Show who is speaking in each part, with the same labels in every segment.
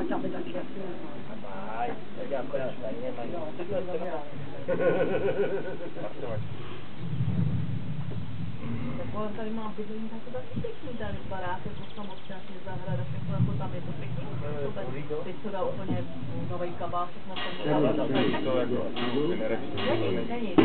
Speaker 1: atyabe taky.
Speaker 2: Tak jako já tady nemají.
Speaker 1: Tak ale tady má bydlení taky pěkný tady barák, jako samostatně zahrada, všechno jako tam je to pěkný. Teď to dá úplně nový kabát, všechno tomu dá. Není.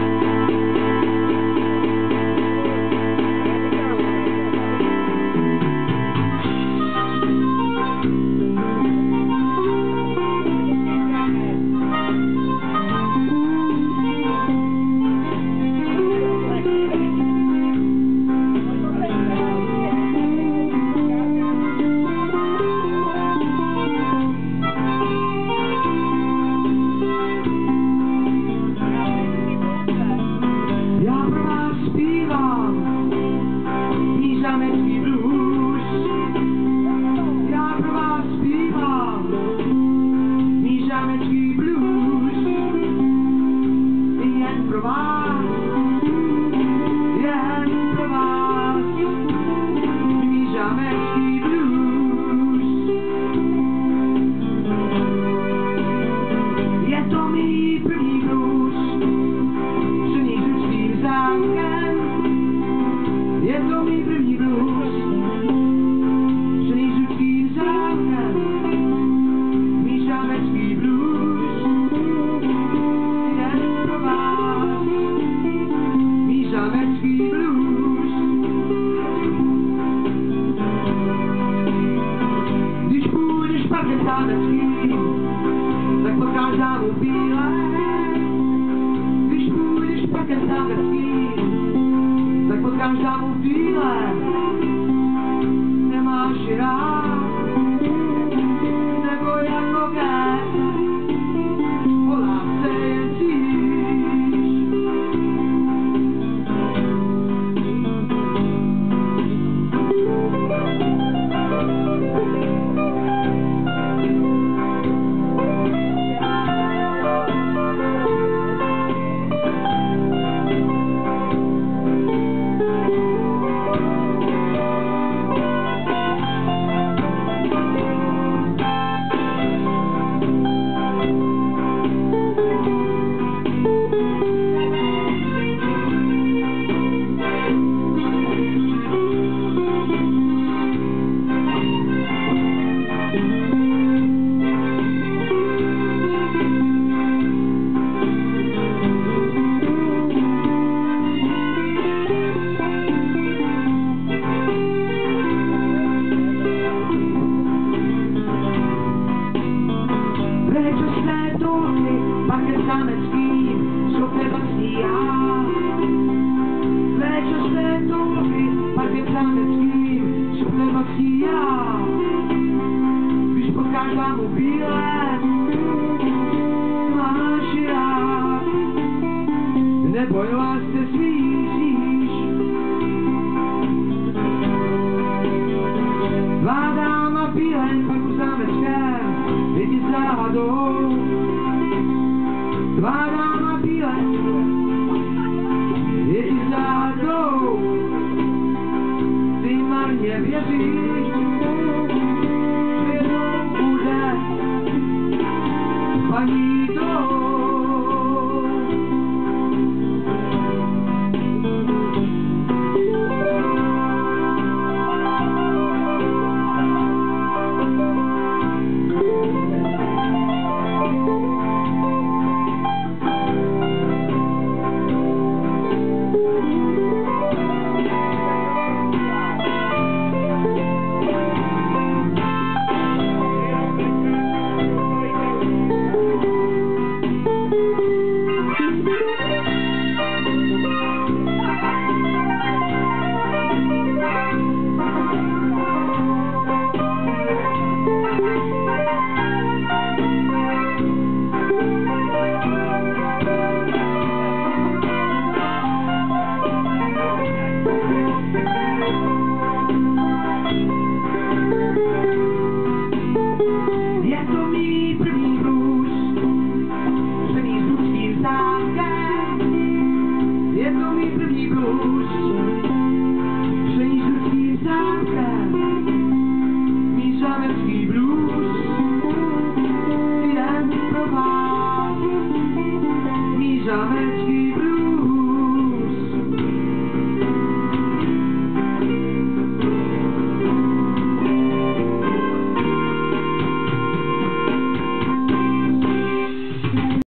Speaker 3: Tak pokázám mu bílé, když půjdeš parkem zámeckým, tak pokázám mu bílé, nemáš ji rád, nebo jak nové, o lásce jen cítíš. Zámeckým, šopem vlastní já. Léčo své touhy, parkem zámeckým, šopem vlastní já. Když pokázám mu bílé, máš ji rád, nebo je lásce smíříš. Tvá dáma bílé, parku zámeckém, je ti záhadou. Tvá dáma bílé,